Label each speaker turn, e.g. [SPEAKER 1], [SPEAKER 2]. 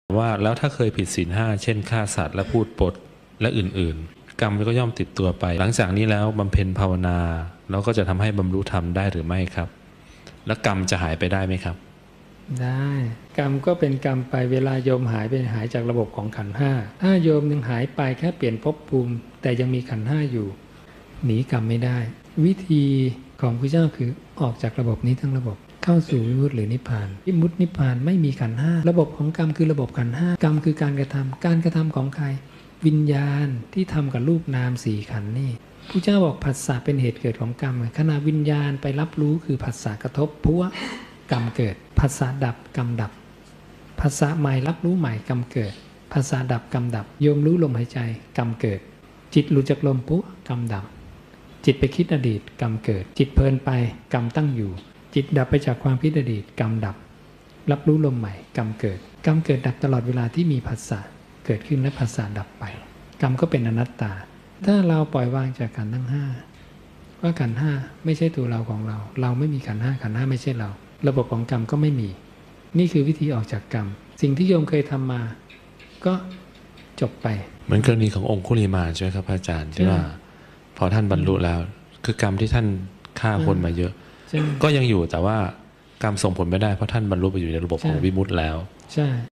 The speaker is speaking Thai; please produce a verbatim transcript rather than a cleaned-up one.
[SPEAKER 1] ว่าแล้วถ้าเคยผิดศีลห้าเช่นฆ่าสัตว์และพูดปดและอื่นๆกรรมก็ย่อมติดตัวไปหลังจากนี้แล้วบำเพ็ญภาวนาแล้วก็จะทำให้บรรลุธรรมได้หรือไม่ครับและกรรมจะหายไปได้ไหมครับ
[SPEAKER 2] ได้กรรมก็เป็นกรรมไปเวลาโยมหายไปหายจากระบบของขันธ์ห้าถ้าโยมยังหายไปแค่เปลี่ยนภพภูมิแต่ยังมีขันธ์ห้าอยู่หนีกรรมไม่ได้วิธีของพระเจ้าคือออกจากระบบนี้ทั้งระบบเข้าสู่วิมุตติหรือนิพพานวิมุตตินิพพานไม่มีขันธ์ห้าระบบของกรรมคือระบบขันธ์ห้ากรรมคือการกระทำการกระทำของใครวิญญาณที่ทำกับรูปนามสี่ขันธ์นี่พระเจ้าบอกผัสสะเป็นเหตุเกิดของกรรมขณะวิญญาณไปรับรู้คือผัสสะกระทบพัวกรรมเกิดผัสสะดับกรรมดับผัสสะใหม่รับรู้ใหม่กรรมเกิดผัสสะดับกรรมดับโยมรู้ลมหายใจกรรมเกิดจิตหลุดจากลมปุ๊บกรรมดับจิตไปคิดอดีตกรรมเกิดจิตเพลินไปกรรมตั้งอยู่จิตดับไปจากความคิดอดีตกรรมดับรับรู้ลมใหม่กรรมเกิดกรรมเกิดดับตลอดเวลาที่มีผัสสะเกิดขึ้นและผัสสะดับไปกรรมก็เป็นอนัตตาถ้าเราปล่อยวางจากขันธ์ทั้งห้าว่าขันธ์ห้าไม่ใช่ตัวเราของเราเราไม่มีขันธ์ห้าขันธ์ห้าไม่ใช่เราระบบของกรรมก็ไม่มีนี่คือวิธีออกจากกรรมสิ่งที่โยมเคยทำมาก็จบไป
[SPEAKER 1] เหมือนกรณีขององคุลิมานใช่ไหมครับอาจารย์ที่ว่าพอท่านบรรลุแล้วคือกรรมที่ท่านฆ่าคนมาเยอะก็ยังอยู่แต่ว่ากรรมส่งผลไม่ได้เพราะท่านบรรลุไปอยู่ในระบบของวิมุตติแล้ว
[SPEAKER 2] ใช่